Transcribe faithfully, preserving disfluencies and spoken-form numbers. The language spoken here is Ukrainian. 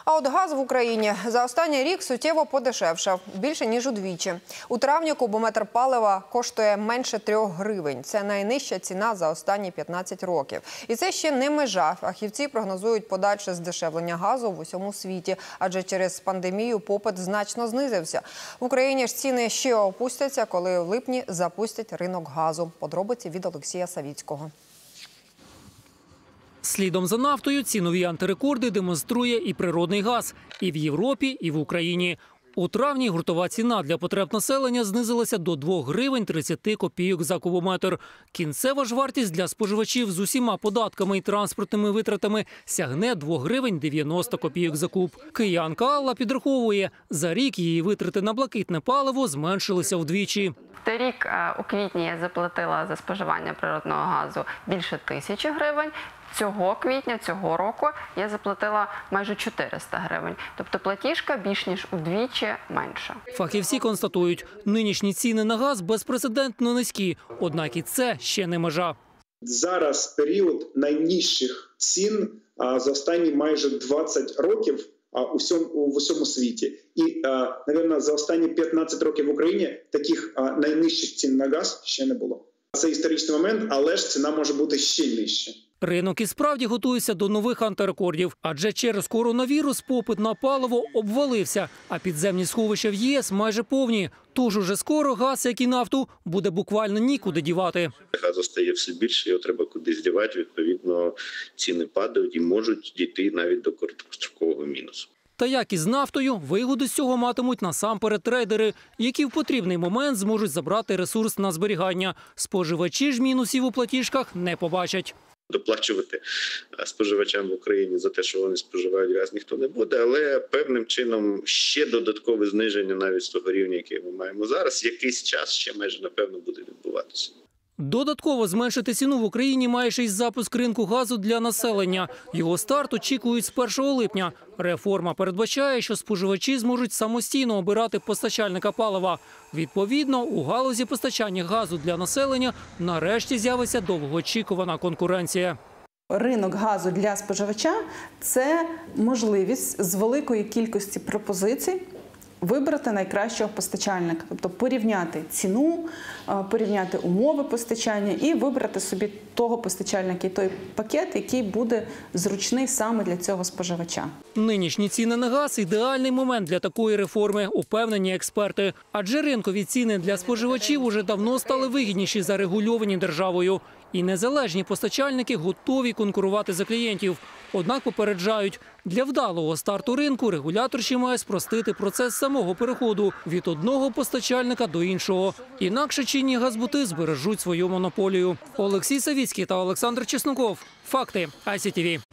А от газ в Україні за останній рік суттєво подешевшав, більше ніж удвічі. У травні кубометр палива коштує менше трьох гривень. Це найнижча ціна за останні п'ятнадцять років. І це ще не межа. Фахівці прогнозують подальше здешевлення газу в усьому світі, адже через пандемію попит значно знизився. В Україні ж ціни ще опустяться, коли в липні запустять ринок газу. Подробиці від Олексія Савіцького. Слідом за нафтою цінові антирекорди демонструє і природний газ – і в Європі, і в Україні. У травні гуртова ціна для потреб населення знизилася до двох гривень тридцяти копійок за кубометр. Кінцева ж вартість для споживачів з усіма податками і транспортними витратами сягне двох гривень дев'яносто копійок за куб. Киянка Алла підраховує, за рік її витрати на блакитне паливо зменшилися вдвічі. Торік у квітні я заплатила за споживання природного газу більше тисячі гривень. Цього квітня, цього року я заплатила майже чотириста гривень. Тобто платіжка більш ніж удвічі менша. Фахівці констатують, нинішні ціни на газ безпрецедентно низькі, однак і це ще не межа. Зараз період найнижчих цін за останні майже двадцять років у всьому, у всьому світі. І, мабуть, за останні п'ятнадцять років в Україні таких найнижчих цін на газ ще не було. Це історичний момент, але ж ціна може бути ще нижча. Ринок і справді готується до нових антирекордів, адже через коронавірус попит на паливо обвалився, а підземні сховища в ЄС майже повні. Тож уже скоро газ, як і нафту, буде буквально нікуди дівати. Газу стає все більше, його треба кудись дівати, відповідно ціни падають і можуть дійти навіть до короткострокового мінусу. Та як і з нафтою, вигоди з цього матимуть насамперед трейдери, які в потрібний момент зможуть забрати ресурс на зберігання. Споживачі ж мінусів у платіжках не побачать. Доплачувати споживачам в Україні за те, що вони споживають газ, ніхто не буде, але певним чином ще додаткове зниження навіть з того рівня, який ми маємо зараз, якийсь час ще майже напевно буде відбуватися. Додатково зменшити ціну в Україні має ще й запуск ринку газу для населення. Його старт очікують з першого липня. Реформа передбачає, що споживачі зможуть самостійно обирати постачальника палива. Відповідно, у галузі постачання газу для населення нарешті з'явиться довгоочікувана конкуренція. Ринок газу для споживача – це можливість з великої кількості пропозицій вибрати найкращого постачальника, тобто порівняти ціну, порівняти умови постачання і вибрати собі того постачальника і той пакет, який буде зручний саме для цього споживача. Нинішні ціни на газ – ідеальний момент для такої реформи, упевнені експерти. Адже ринкові ціни для споживачів уже давно стали вигідніші за регульовані державою. І незалежні постачальники готові конкурувати за клієнтів. Однак попереджають, для вдалого старту ринку регулятор ще має спростити процес самого переходу від одного постачальника до іншого. Інакше чинні газбути збережуть свою монополію. Олексій Савіцький та Олександр Чесноков. Факти. ай сі ті ві.